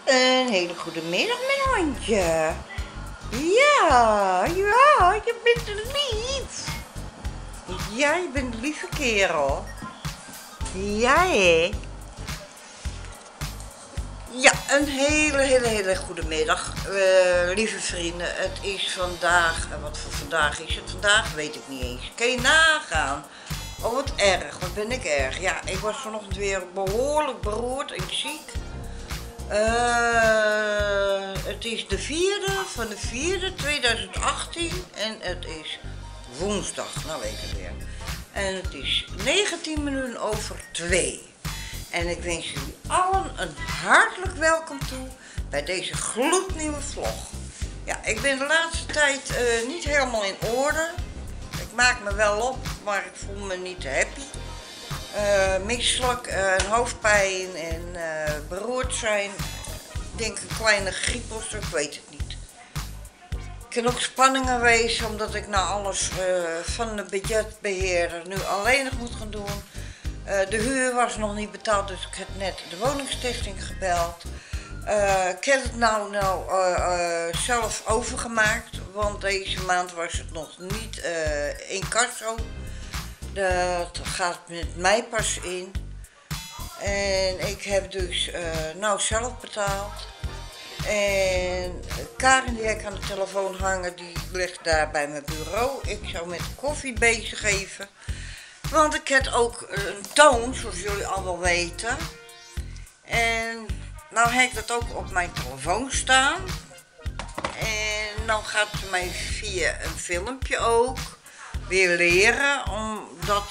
Een hele goede middag, mijn hondje. Ja, je bent lief. Ja, je bent een lieve kerel. Ja, hé. Ja, een hele goede middag, lieve vrienden. Het is vandaag, wat voor vandaag is het vandaag? Weet ik niet eens. Kun je nagaan? Oh, wat erg, wat ben ik erg. Ja, ik was vanochtend weer behoorlijk beroerd en ziek. Het is de 4e van de 4e 2018 en het is woensdag, nou weet ik het weer. En het is 19 minuten over 2. En ik wens jullie allen een hartelijk welkom toe bij deze gloednieuwe vlog. Ja, ik ben de laatste tijd niet helemaal in orde. Ik maak me wel op, maar ik voel me niet happy. Misselijk, hoofdpijn en beroerd zijn. Ik denk een kleine griep of zo, ik weet het niet. Ik kan ook spanningen wezen omdat ik nou alles van de budgetbeheerder nu alleen nog moet gaan doen. De huur was nog niet betaald, dus ik heb net de woningstichting gebeld. Ik heb het nou zelf overgemaakt, want deze maand was het nog niet in kasso. Dat gaat met mij pas in. En ik heb dus nou zelf betaald. En Karin die ik aan de telefoon hangen, die ligt daar bij mijn bureau. Ik zou met koffie bezig even. Want ik heb ook een toon, zoals jullie al wel weten. En nou heb ik dat ook op mijn telefoon staan. En nou gaat ze mij via een filmpje ook weer leren om dat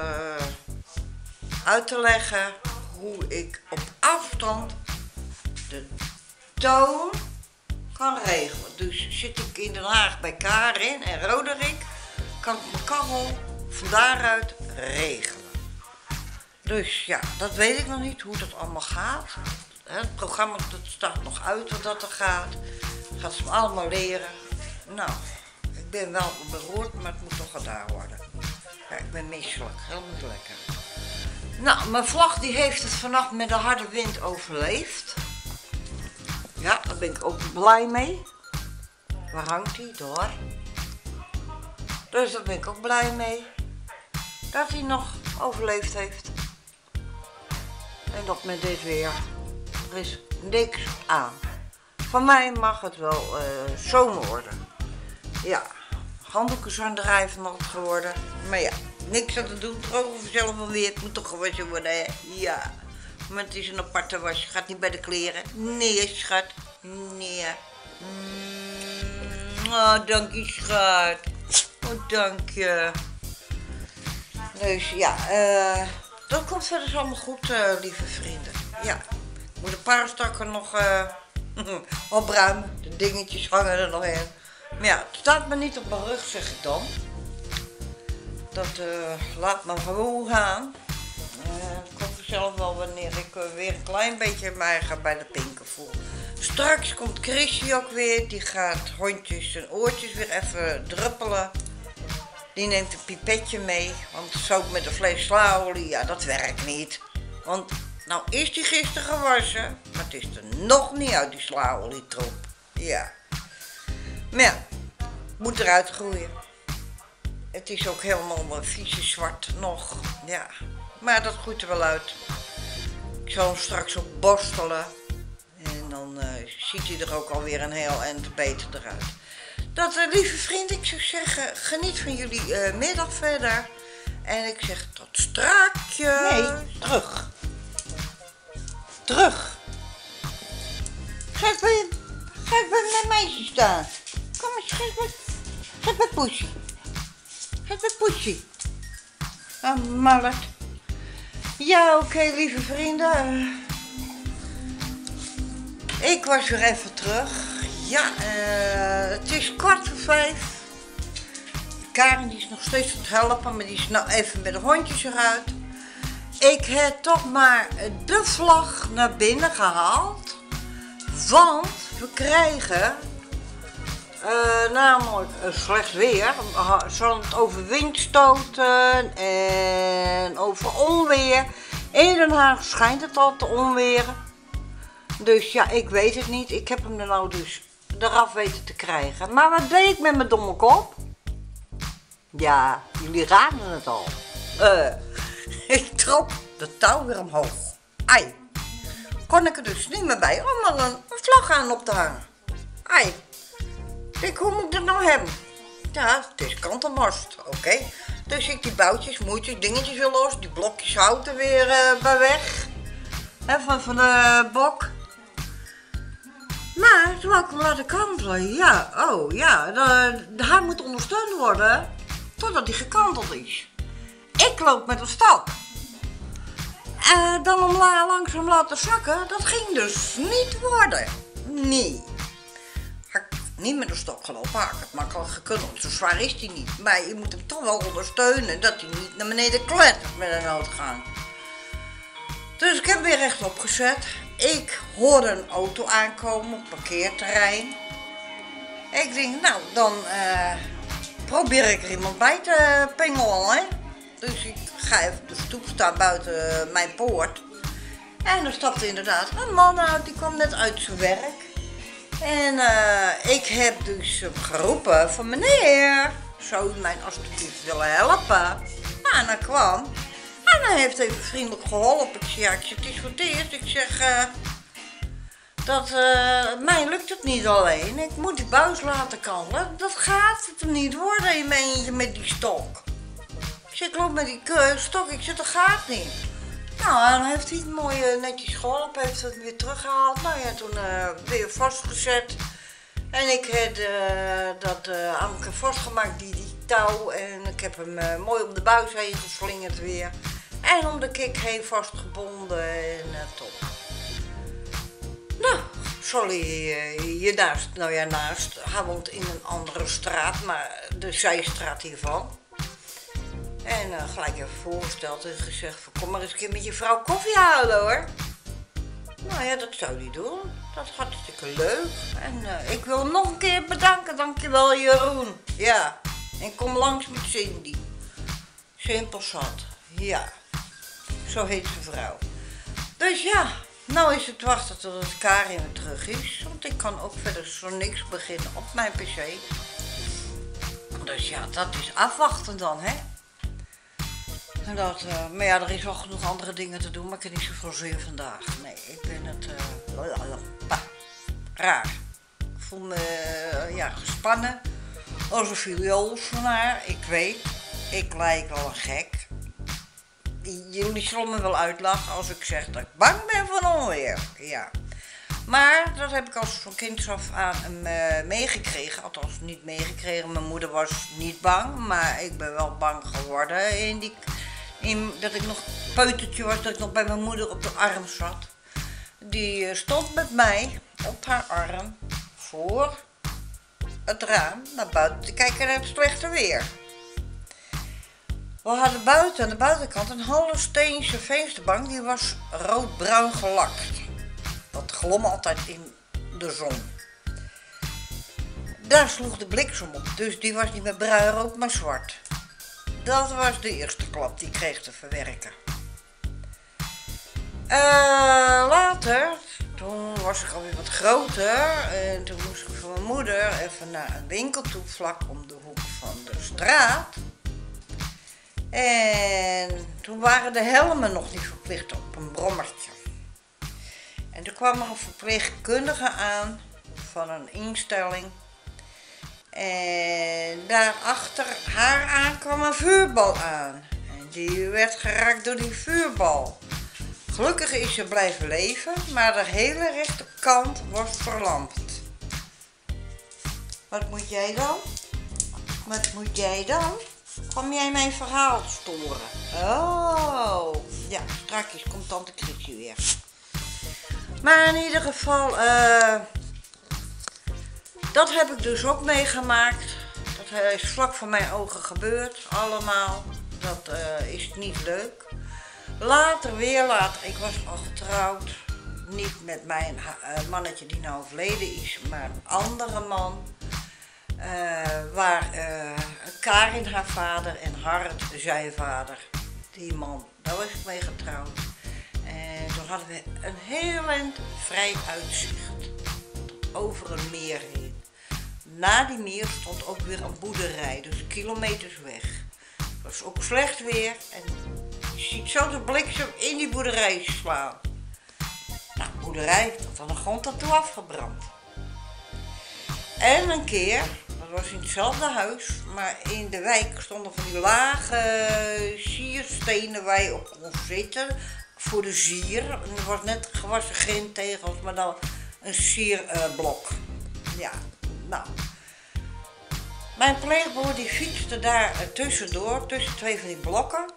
uit te leggen hoe ik op afstand de toon kan regelen. Dus zit ik in Den Haag bij Karin en Roderick, kan ik mijn kachel van daaruit regelen. Dus ja, dat weet ik nog niet hoe dat allemaal gaat. Het programma dat staat nog uit wat dat er gaat. Gaat ze me allemaal leren. Nou, ik ben wel beroerd, maar het moet toch gedaan worden. Ja, ik ben misselijk, helemaal niet lekker. Nou, mijn vlag die heeft het vannacht met de harde wind overleefd. Ja, daar ben ik ook blij mee. Waar hangt hij? Door. Dus daar ben ik ook blij mee. Dat hij nog overleefd heeft. En dat met dit weer. Er is niks aan. Van mij mag het wel zomer worden. Ja, handdoeken zijn drijven mag het geworden. Maar ja, niks aan te doen. Drogen vanzelf wel weer. Het moet toch gewassen worden, hè? Ja. Maar het is een aparte was. Gaat niet bij de kleren. Nee, schat. Nee. Oh, dank je, schat. Oh, dank je. Dus ja, dat komt verder allemaal goed, lieve vrienden. Ja, ik moet een paar stakken nog opruimen. De dingetjes hangen er nog in. Maar ja, het staat me niet op mijn rug, zeg ik dan. Dat laat me gewoon gaan. Ik kom vanzelf wel wanneer ik weer een klein beetje mij ga bij de pinken voel. Straks komt Chrissy ook weer. Die gaat hondjes en oortjes weer even druppelen. Die neemt een pipetje mee, want zo met een fles slaolie, ja, dat werkt niet. Want nou is die gisteren gewassen, maar het is er nog niet uit, die slaolietroep. Ja. Maar ja, moet eruit groeien. Het is ook helemaal vieze zwart nog, ja. Maar dat groeit er wel uit. Ik zal hem straks op borstelen. En dan ziet hij er ook alweer een heel eind beter eruit. Dat, lieve vriend, ik zou zeggen, geniet van jullie middag verder. En ik zeg tot straakje. Nee, terug. Terug. Ga bij mijn meisje staan. Kom eens, ga bij Poesie. Ga bij Poesie. Oh, mallet. Ja, oké, lieve vrienden. Ik was weer even terug. Ja, het is 4:15. Karin die is nog steeds aan het helpen, maar die is nou even met de hondjes eruit. Ik heb toch maar de vlag naar binnen gehaald. Want we krijgen namelijk slecht weer. Zal het over windstoten en over onweer. In Den Haag schijnt het al te onweren. Dus ja, ik weet het niet. Ik heb hem er nou dus eraf weten te krijgen. Maar wat deed ik met mijn domme kop? Ja, jullie raden het al. Ik trok de touw weer omhoog. Ai. Kon ik er dus niet meer bij om er een vlag aan op te hangen. Ai. Ik, hoe moet ik dat nou hebben? Ja, het is kantelmast, oké. Dus ik die boutjes, moertjes, dingetjes weer los. Die blokjes hout er weer bij weg. Van de bok. Maar toen wou ik hem laten kantelen. Ja, oh ja, hij moet ondersteund worden totdat hij gekanteld is. Ik loop met een stok. Dan hem langzaam laten zakken, dat ging dus niet worden. Nee. Had ik niet met een stok gelopen, had ik het makkelijk gekund. Zo zwaar is hij niet. Maar je moet hem toch wel ondersteunen dat hij niet naar beneden klettert met een noodgang. Dus ik heb hem weer rechtop gezet. Ik hoorde een auto aankomen op het parkeerterrein. Ik denk, nou, dan probeer ik er iemand bij te pingelen, hè. Dus ik ga even op de stoep staan buiten mijn poort. En er stapte inderdaad een man uit, die kwam net uit zijn werk. En ik heb dus hem geroepen van meneer, zou u mij alsjeblieft willen helpen? Nou, en hij kwam. En hij heeft even vriendelijk geholpen. Ik zei, ja, het is voor het eerst. Ik zeg, mij lukt het niet alleen. Ik moet die buis laten kantelen. Dat gaat het niet worden in mijn eentje met die stok. Ik loop met die stok, ik zeg, dat gaat niet. Nou, dan heeft hij het mooi netjes geholpen, heeft het weer teruggehaald. Nou ja, toen weer vastgezet. En ik heb dat aan elkaar vastgemaakt, die touw. En ik heb hem mooi om de buis heen geslingerd weer. En om de kik heen vastgebonden en top. Nou, sorry, hiernaast, nou ja, naast. Hij woont in een andere straat, maar de zijstraat hiervan. En gelijk even voorgesteld en gezegd van, kom maar eens een keer met je vrouw koffie halen hoor. Nou ja, dat zou hij doen. Dat is hartstikke leuk. En ik wil hem nog een keer bedanken. Dankjewel Jeroen. Ja, en kom langs met Cindy. Simpel zat. Ja, zo heet zijn vrouw. Dus ja, nou is het wachten tot het Karin weer terug is. Want ik kan ook verder zo niks beginnen op mijn pc. Dus ja, dat is afwachten dan, hè. En maar ja, er is wel genoeg andere dingen te doen, maar ik heb niet zoveel zin vandaag. Nee, ik ben het raar. Ik voel me gespannen als een viool van haar. Ik weet, ik lijk wel een gek. Jullie zullen me wel uitlachen als ik zeg dat ik bang ben van onweer. Ja. Maar dat heb ik als van kinds af aan meegekregen. Althans niet meegekregen. Mijn moeder was niet bang, maar ik ben wel bang geworden dat ik nog peutertje was, dat ik nog bij mijn moeder op de arm zat. Die stond met mij op haar arm voor het raam naar buiten te kijken naar het slechte weer. We hadden buiten, aan de buitenkant, een Holsteense vensterbank, die was rood-bruin gelakt. Dat glom altijd in de zon. Daar sloeg de bliksem op, dus die was niet meer bruin-rood, maar zwart. Dat was de eerste klap die ik kreeg te verwerken. Later, toen was ik alweer wat groter en toen moest ik van mijn moeder even naar een winkel toe, vlak om de hoek van de straat. En toen waren de helmen nog niet verplicht op een brommertje. En toen kwam er een verpleegkundige aan van een instelling. En daarachter haar aan kwam een vuurbal aan. En die werd geraakt door die vuurbal. Gelukkig is ze blijven leven, maar de hele rechterkant was verlamd. Wat moet jij dan? Wat moet jij dan? Kom jij mijn verhaal storen? Oh, ja, straks komt tante Chrissy weer. Maar in ieder geval, dat heb ik dus ook meegemaakt. Dat is vlak voor mijn ogen gebeurd, allemaal. Dat is niet leuk. Later, ik was al getrouwd. Niet met mijn mannetje die nou overleden is, maar een andere man. Waar Karin haar vader en Hart zijn vader. Die man, daar was ik mee getrouwd. En toen dan hadden we een heel eind vrij uitzicht. Over een meer heen. Na die meer stond ook weer een boerderij, dus kilometers weg. Het was ook slecht weer en je ziet zo de bliksem in die boerderij slaan. Nou, de boerderij tot aan de grond ertoe afgebrand. En een keer, dat was in hetzelfde huis, maar in de wijk stonden van die lage sierstenen waar je op kon zitten voor de zier. En het was net gewassen grindtegels, maar dan een sierblok. Ja, nou. Mijn pleegbroer die fietste daar tussendoor, tussen twee van die blokken.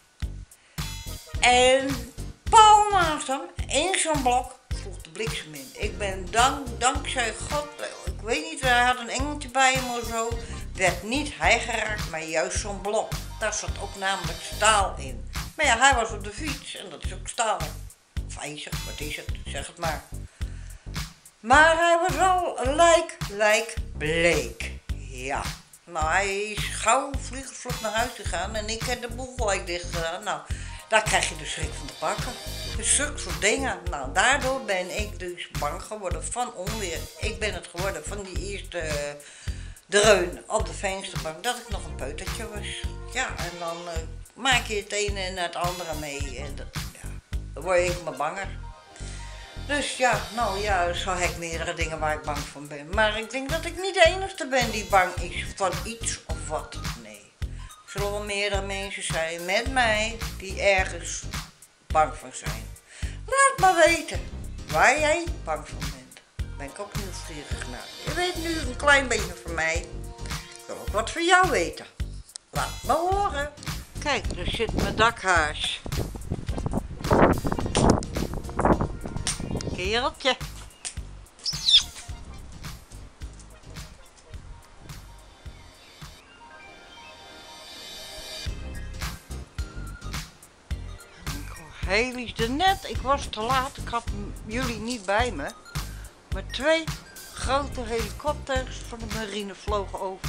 En pal naast hem, in zo'n blok, sloeg de bliksem in. Ik ben dankzij God, ik weet niet, hij had een engeltje bij hem of zo. Werd niet hij geraakt, maar juist zo'n blok. Daar zat ook namelijk staal in. Maar ja, hij was op de fiets en dat is ook staal. Of ijzer, wat is het? Zeg het maar. Maar hij was wel bleek. Ja. Nou, hij is gauw vliegensvlug naar huis gegaan en ik heb de boel gelijk dicht gedaan. Nou, daar krijg je de schrik van te pakken. Dus zulke soort dingen. Nou, daardoor ben ik dus bang geworden van onweer. Ik ben het geworden van die eerste dreun op de vensterbank dat ik nog een peutertje was. Ja, en dan maak je het ene en het andere mee en dan word ik maar banger. Dus ja, nou ja, zo heb ik meerdere dingen waar ik bang van ben. Maar ik denk dat ik niet de enige ben die bang is van iets of wat. Nee. Er zullen wel meerdere mensen zijn met mij die ergens bang van zijn. Laat maar weten waar jij bang van bent. Ben ik ook nieuwsgierig naar. Je weet nu een klein beetje van mij. Ik wil ook wat van jou weten. Laat me horen. Kijk, daar zit mijn dakhaas. Kereltje. Heli's er net, ik was te laat, ik had jullie niet bij me. Maar 2 grote helikopters van de marine vlogen over.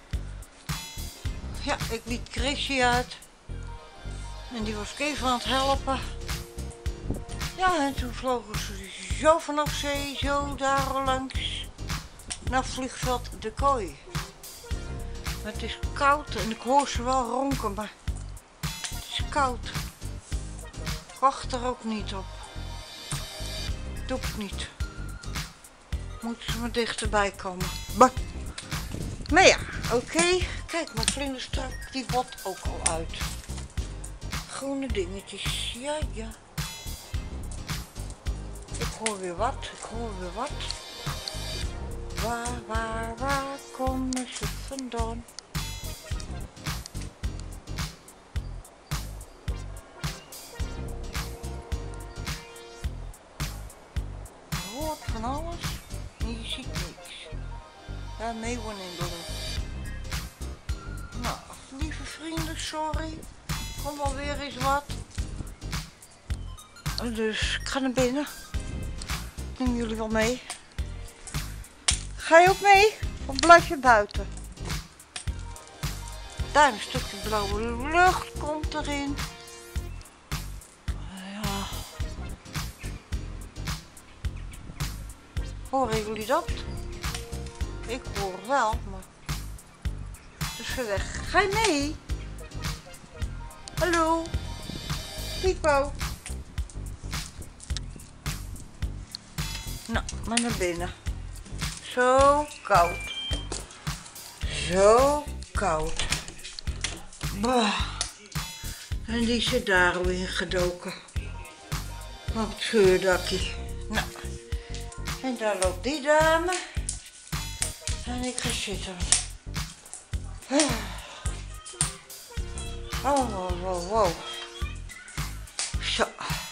Ja, ik liet Chrissy uit. En die was even aan het helpen. Ja, en toen vlogen ze zo vanaf zee, zo daar langs, naar vliegveld De Kooi. Het is koud en ik hoor ze wel ronken, maar het is koud. Ik wacht er ook niet op. Doe ik niet. Moeten ze maar dichterbij komen. Maar ja, oké. Kijk, mijn vlinderstrak die wordt ook al uit. Groene dingetjes, ja. Ik hoor weer wat. Waar komen ze vandaan? Je hoort van alles en je ziet niks. Ja, meeuwen in de lucht. Nou, lieve vrienden, sorry. Kom wel weer eens wat. Dus ik ga naar binnen. Neem jullie wel mee. Ga je ook mee? Of blijf je buiten? Daar een stukje blauwe lucht komt erin. Ja. Horen jullie dat? Ik hoor wel, maar het is ver weg. Ga je mee? Hallo? Pipo? Nou, maar naar binnen. Zo koud. Zo koud. Bah. En die zit daar al in gedoken. Op het scheurdakje. Nou. En daar loopt die dame. En ik ga zitten. Wow. Zo.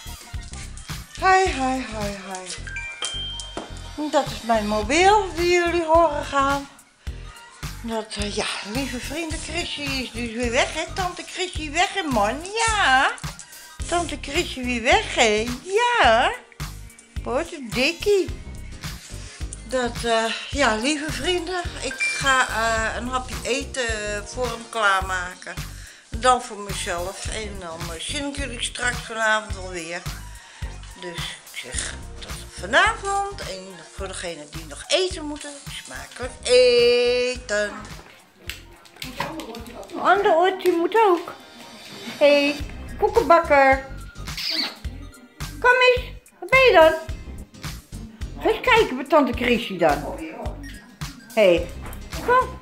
Hi. Dat is mijn mobiel die jullie horen gaan. Dat, ja, lieve vrienden, Chrissy is dus weer weg, hè? Tante Chrissy weg, hè, man? Ja. Tante Chrissy weer weg, hè? Ja. Wat een dikkie. Dat, ja, lieve vrienden, ik ga een hapje eten voor hem klaarmaken. Dan voor mezelf. En dan zie ik jullie straks vanavond alweer. Dus ik zeg tot vanavond. En voor degenen die nog eten moeten, smakelijk eten. Ander oortje moet ook. Hé, hey, koekenbakker. Kom eens, wat ben je dan? Ga eens kijken bij tante Chrissy dan. Hé, hey, kom.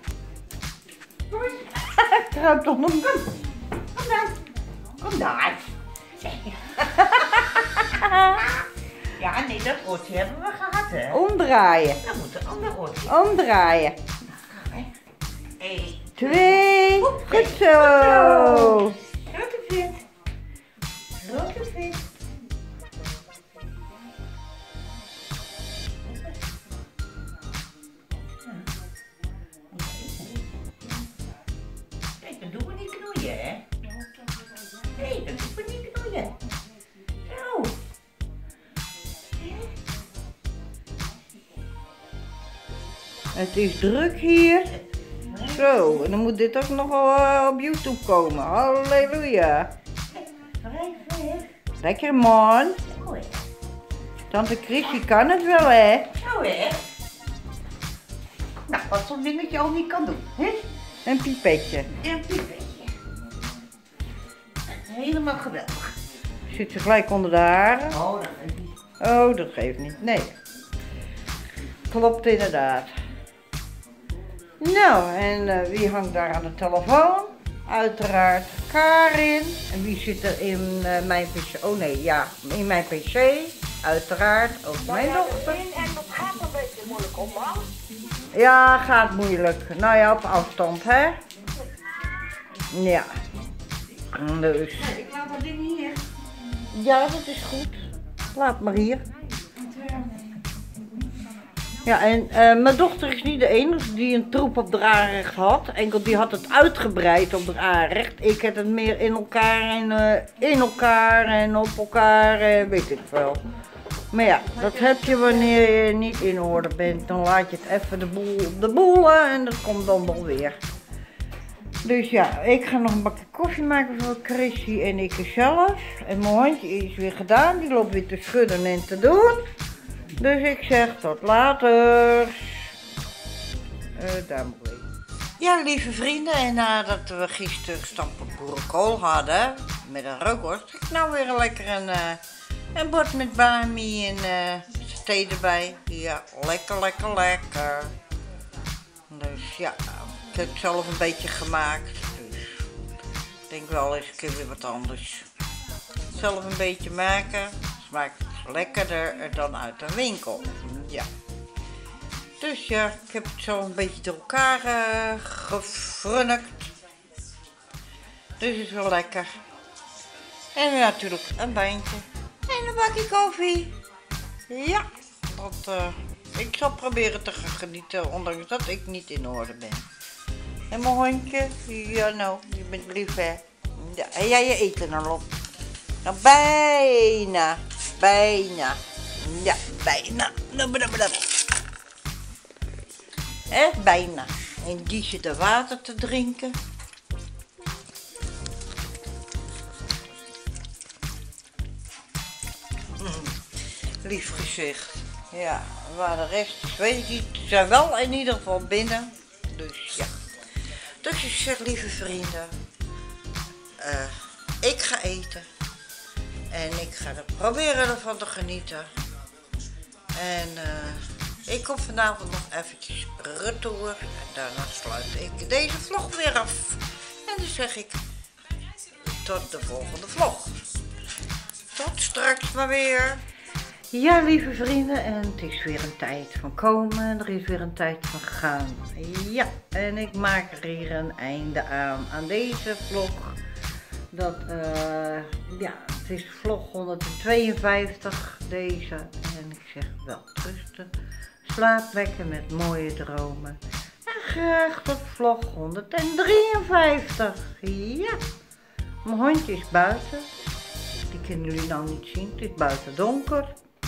Ik ruik toch nog. Kom dan. Kom daar. Ja, nee, dat oortje hebben we gehad, hè? Omdraaien. Dan moet een ander oortje. Omdraaien. 1, 2. Goed zo. Grote vis. Grote vis. Kijk, dat doen we niet knoeien, hè? Nee, dat doen we niet knoeien. Zo. Het is druk hier. Zo, en dan moet dit ook nog wel op YouTube komen. Halleluja. Lekker man. Zo, hè? Tante Chrissy kan het wel, hè? Zo, hè? Nou, wat zo'n dingetje al niet kan doen, hè? Een pipetje. Ja, een pipetje. Helemaal geweldig. Zit ze gelijk onder de haren? Oh, dat is niet. Oh, dat geeft niet. Nee. Klopt inderdaad. Nou, en wie hangt daar aan de telefoon? Uiteraard Karin. En wie zit er in mijn pc? Oh nee, ja, in mijn pc. Uiteraard ook mijn dochter. En dat gaat een beetje moeilijk om, man. Ja, gaat moeilijk. Nou ja, op afstand, hè? Ja. Dus. Ik laat dat ding hier. Ja, dat is goed. Laat maar hier. Ja, en mijn dochter is niet de enige die een troep op haar aanrecht had. Enkel die had het uitgebreid op haar aanrecht. Ik heb het meer in elkaar en op elkaar en weet ik veel. Maar ja, dat heb je wanneer je niet in orde bent. Dan laat je het even de boel en dat komt dan wel weer. Dus ja, ik ga nog een bakje koffie maken voor Chrissy en ik zelf. En mijn hondje is weer gedaan, die loopt weer te schudden en te doen. Dus ik zeg tot later. Daar moet ik. Ja, lieve vrienden, en nadat we gisteren gestampt boerenkool hadden met een rookworst, heb ik nou weer lekker een bord met bami en thee erbij. Ja, lekker, lekker, lekker. Dus ja, ik heb het zelf een beetje gemaakt. Dus ik denk wel eens een keer weer wat anders. Zelf een beetje maken, smaakt lekkerder dan uit de winkel. Ja. Dus ja, ik heb het zo een beetje door elkaar gefrunnikt. Dus het is wel lekker. En natuurlijk een wijntje. En een bakje koffie. Ja, ik zal proberen te gaan genieten, ondanks dat ik niet in orde ben. En mijn hondje, ja nou, je bent lief hè. Ja, en jij je eten dan op. Nou, bijna. Bijna. Ja, bijna. Echt bijna. En die zit er water te drinken. Lief gezicht. Ja, waar de rest is, weet ik niet. Ze zijn wel in ieder geval binnen. Dus ja. Dus ik zeg, lieve vrienden. Ik ga eten. En ik ga er proberen ervan te genieten. En ik kom vanavond nog eventjes retour. En daarna sluit ik deze vlog weer af. En dan zeg ik tot de volgende vlog. Tot straks maar weer. Ja, lieve vrienden, en het is weer een tijd van komen. Er is weer een tijd van gaan. Ja, en ik maak er hier een einde aan deze vlog. Dat, ja, het is vlog 152, deze. En ik zeg wel rusten. Slaap lekker met mooie dromen. En graag tot vlog 153. Ja, mijn hondje is buiten. Die kunnen jullie nou niet zien. Het is buiten donker.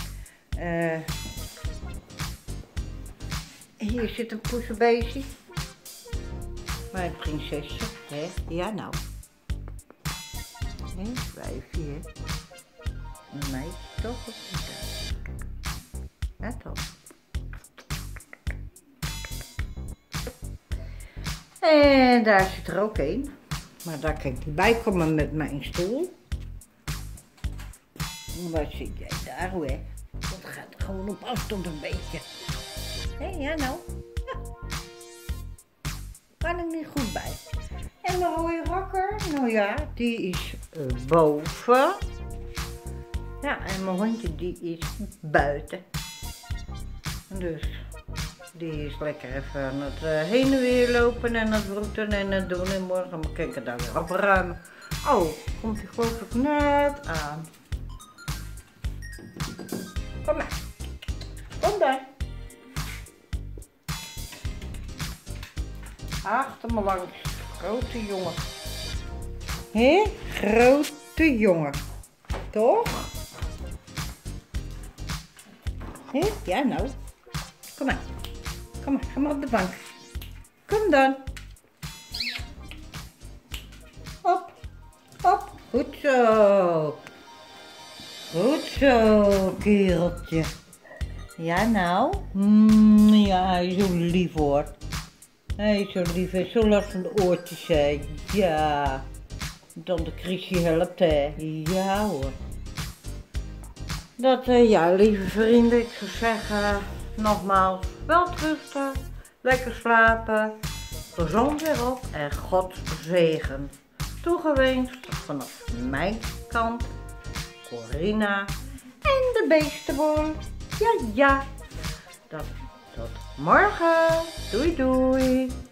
Hier zit een poezenbeestje. Mijn prinsesje, hè? Ja nou. Een wijfje, hè? Een meisje. zo goed zitten. Ja, toch. En daar zit er ook een. Maar daar kan ik niet bij komen met mijn stoel. Wat zit jij daar, hoor? Dat gaat gewoon op afstand een beetje. Hé, ja nou. Ja. Kan ik niet goed bij. En de rode rakker, nou ja, die is boven. Ja, en mijn hondje die is buiten. Dus die is lekker even aan het heen en weer lopen en het broeten en het doen. En morgen moet ik het daar weer opruimen. Oh, komt hij geloof ik net aan. Kom maar. Kom daar. Achter me langs. Grote jongen. Hé? Grote jongen. Toch? Hé? Ja nou. Kom maar. Kom maar. Ga maar op de bank. Kom dan. Op. Op. Goed zo. Goed zo, kereltje. Ja nou? Ja, hij is zo lief hoor. Hij is zo lief en zo last van de oortjes, hè. Ja. Tante Chrissy helpt, hè. Ja hoor. Dat, ja, lieve vrienden, ik zou zeggen, nogmaals, wel rusten, lekker slapen, gezond weer op en God zegen. Toegewenst vanaf mijn kant, Corina en de beestenboel. Ja, ja. Tot morgen. Doei, doei.